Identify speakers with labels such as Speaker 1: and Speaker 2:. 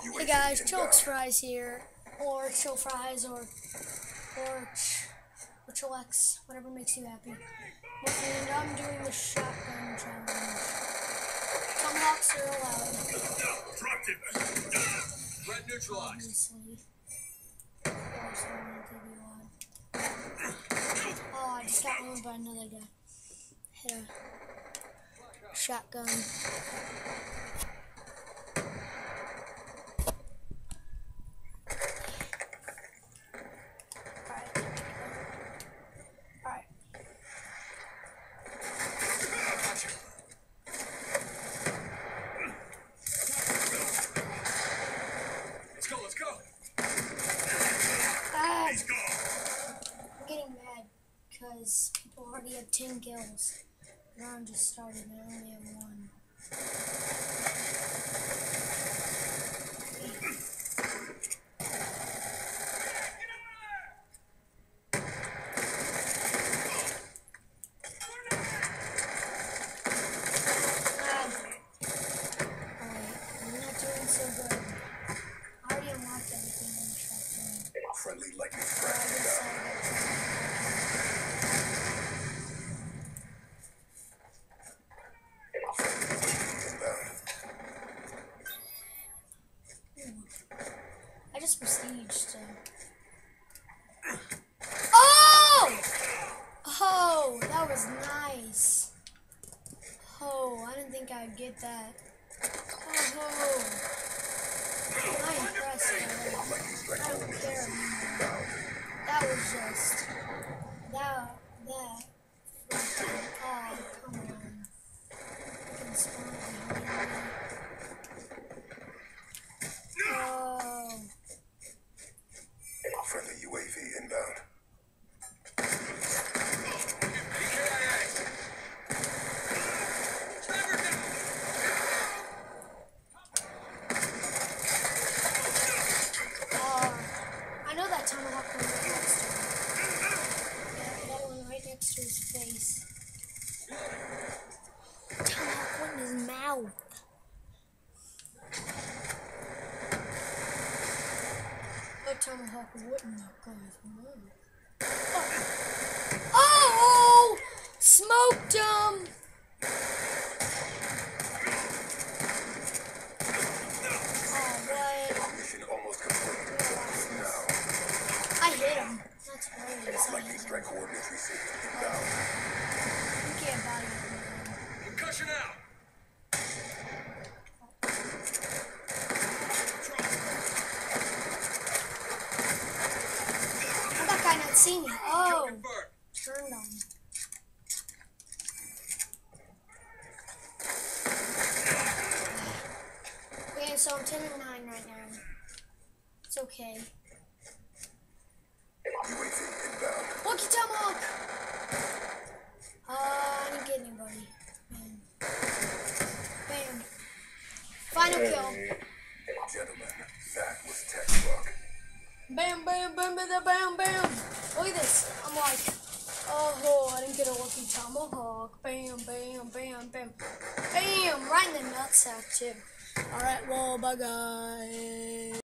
Speaker 1: Hey guys, Chokes Fries here, or Chill Fries, or Chillax, whatever makes you happy. And I'm doing the shotgun challenge. Tomahawks are allowed.
Speaker 2: Red neutralized.
Speaker 1: Oh, I just got owned by another guy. Hit a shotgun.
Speaker 2: Let's go.
Speaker 1: I'm getting mad because people already have 10 kills. The round just started and I only have 1.
Speaker 2: Friendly lightning strike.
Speaker 1: I just prestiged. Oh! Oh, that was nice. Oh, I didn't think I'd get that. Oh, I'm impressed. I don't care anymore. That was just that. Oh, come on. I can spawn behind me. Oh.
Speaker 2: Friendly UAV inbound.
Speaker 1: I know that tomahawk went right next to him. Yeah, that one right next to his face. Tomahawk went in his mouth. That tomahawk wouldn't go in his mouth. Oh! Smoked him! I hit him. That's hilarious.
Speaker 2: Strike coordinates received.
Speaker 1: You can't body him.
Speaker 2: Concussion out.
Speaker 1: How'd that guy not see me? Oh, turned on. Okay, so I'm 10 and 9 right now. It's okay. Lucky Tomahawk! I didn't get anybody. Bam. Bam. Final kill.
Speaker 2: Gentlemen, that was textbook.
Speaker 1: Bam, bam, bam, bam, bam, bam. Look at this. I'm like, oh, I didn't get a lucky tomahawk. Bam, bam, bam, bam. Bam, right in the nutsack, too. Alright, well, bye, guys.